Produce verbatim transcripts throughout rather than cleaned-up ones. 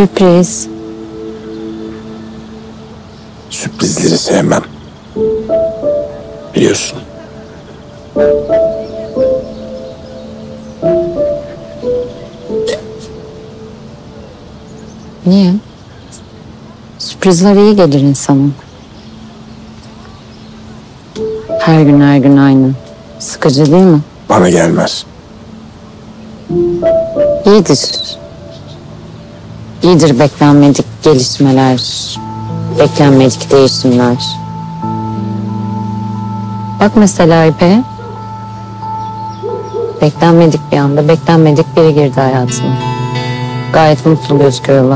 Sürpriz. Sürprizleri sevmem. Biliyorsun. Niye? Sürprizler iyi gelir insana. Her gün her gün aynı. Sıkıcı değil mi? Bana gelmez. İyidir. İyidir beklenmedik gelişmeler, beklenmedik değişimler. Bak mesela İpek'e. Beklenmedik bir anda, beklenmedik biri girdi hayatına. Gayet mutlu gözüküyorlar.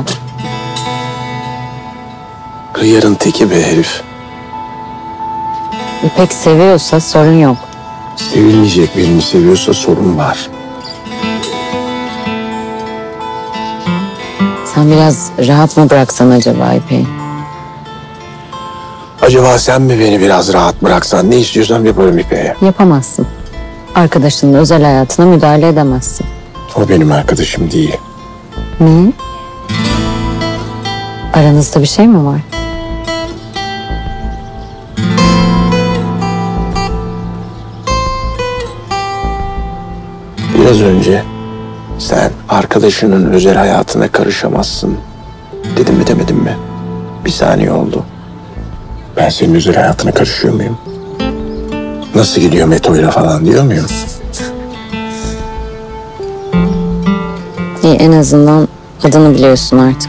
Hıyarın teki be herif. İpek seviyorsa sorun yok. Sevilmeyecek birini seviyorsa sorun var. Sen biraz rahat mı bıraksan acaba İpek'i? Acaba sen mi beni biraz rahat bıraksan, ne istiyorsam yaparım İpek'e. Yapamazsın. Arkadaşının özel hayatına müdahale edemezsin. O benim arkadaşım değil. Niye? Aranızda bir şey mi var? Biraz önce sen arkadaşının özel hayatına karışamazsın dedim mi demedim mi? Bir saniye oldu. Ben senin özel hayatına karışıyor muyum? Nasıl gidiyor Meto'yla falan diyor muyum? İyi, en azından adını biliyorsun artık.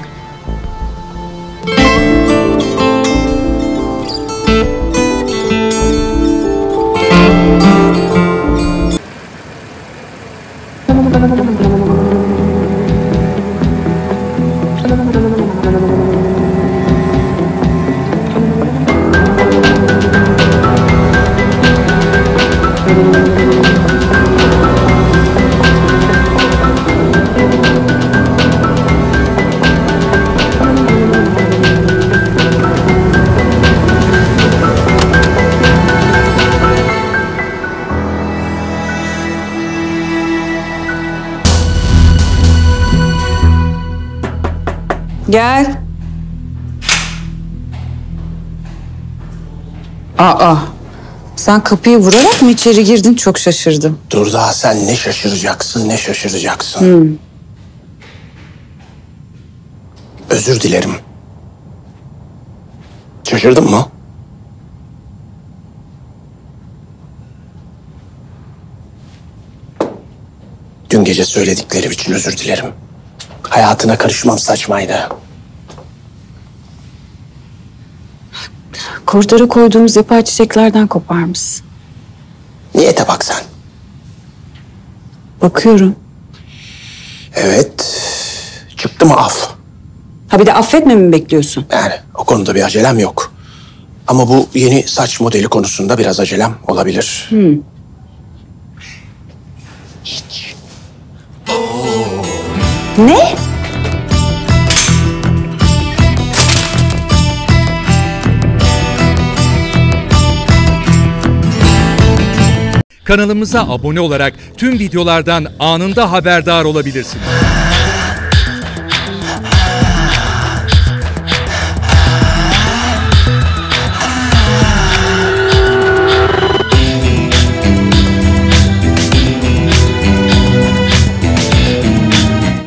Gel. Aa, sen kapıyı vurarak mı içeri girdin? Çok şaşırdım. Dur daha sen ne şaşıracaksın ne şaşıracaksın. Hmm. Özür dilerim. Şaşırdın mı? Dün gece söylediklerim için özür dilerim. Hayatına karışmam saçmaydı. Koridora koyduğumuz yapay çiçeklerden koparmışsın. Niyete bak sen. Bakıyorum. Evet. Çıktı mı af? Ha bir de affetme mi bekliyorsun? Yani o konuda bir acelem yok. Ama bu yeni saç modeli konusunda biraz acelem olabilir. Hmm. Hiç. Ne? Kanalımıza abone olarak tüm videolardan anında haberdar olabilirsiniz.